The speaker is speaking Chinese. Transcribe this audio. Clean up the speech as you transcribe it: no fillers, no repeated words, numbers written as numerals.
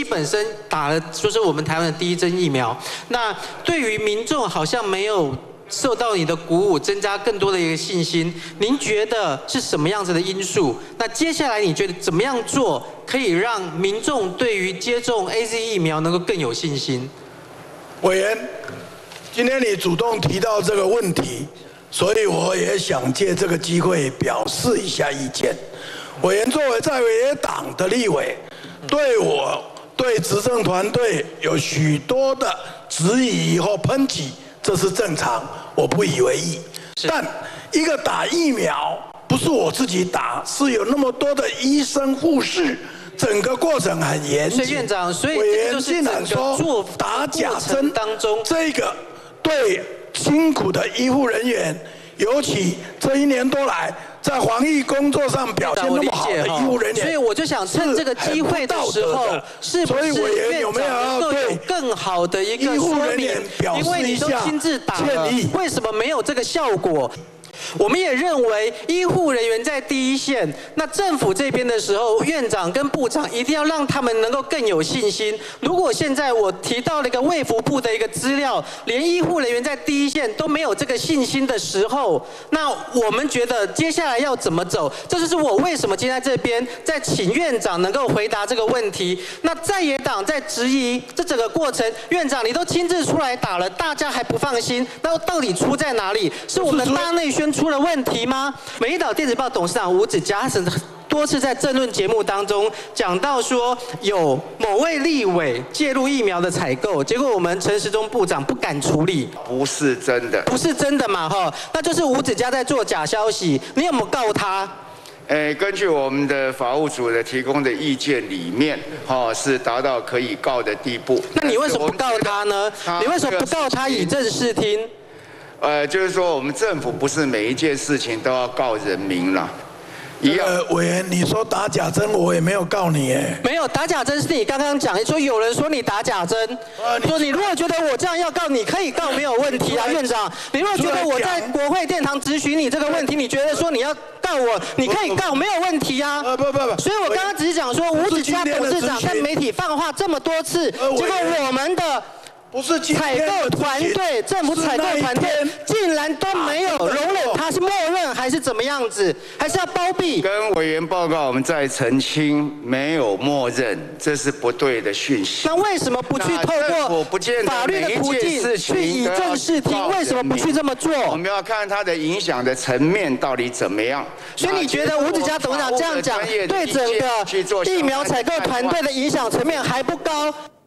本身打了就是我们台湾的第一针疫苗，那对于民众好像没有受到你的鼓舞，增加更多的一个信心。您觉得是什么样子的因素？那接下来你觉得怎么样做可以让民众对于接种 AZ 疫苗能够更有信心？ 委员，今天你主动提到这个问题，所以我也想借这个机会表示一下意见。委员作为在野党的立委，对执政团队有许多的质疑或抨击。 这是正常，我不以为意。但一个打疫苗不是我自己打，是有那么多的医生护士，整个过程很严谨。 所以院长，所以委这就是员竟然说打假针当中， 这个对辛苦的医护人员，尤其这1年多来在防疫工作上表现那么好的医护人员， 所以我就想趁这个机会的时候，是不是院长能够有更好的一个说明？因为你都亲自打了，为什么没有这个效果？ 我们也认为医护人员在第一线，那政府这边的时候，院长跟部长一定要让他们能够更有信心。如果现在我提到了一个卫福部的一个资料，连医护人员在第一线都没有这个信心的时候，那我们觉得接下来要怎么走？这就是我为什么今天在这边在请院长能够回答这个问题。那在野党在质疑这整个过程，院长你都亲自出来打了，大家还不放心，那到底出在哪里？是我们大内宣出了问题吗？美丽岛电子报董事长吴子嘉多次在政论节目当中讲到说，有某位立委介入疫苗的采购，结果我们陈时中部长不敢处理， 不是真的， 不是真的嘛？哈，那就是吴子嘉在做假消息，你有没有告他？ 根据我们的法务组的提供的意见里面，是达到可以告的地步。 那你为什么不告他呢？你为什么不告他以正视听？ 就是说我们政府不是每一件事情都要告人民啦。 委员，你说打假针，我也没有告你哎。 没有打假针是你刚刚讲，说有人说你打假针，说你如果觉得我这样要告，你可以告没有问题啊，院长。你如果觉得我在国会殿堂质询你这个问题，你觉得说你要告我，你可以告没有问题啊。 不。 所以我刚刚只是讲说，吴子嘉董事长跟媒体放话这么多次，结果我们的。 不是采购团队，政府采购团队竟然都没有容忍，他是默认还是怎么样子？还是要包庇？ 跟委员报告，我们再澄清，没有默认，这是不对的讯息。 那为什么不去透过法律的途径去以正视听？为什么不去这么做？ 我们要看它的影响的层面到底怎么样。 所以你觉得吴子嘉董事长这样讲，对整个疫苗采购团队的影响层面还不高？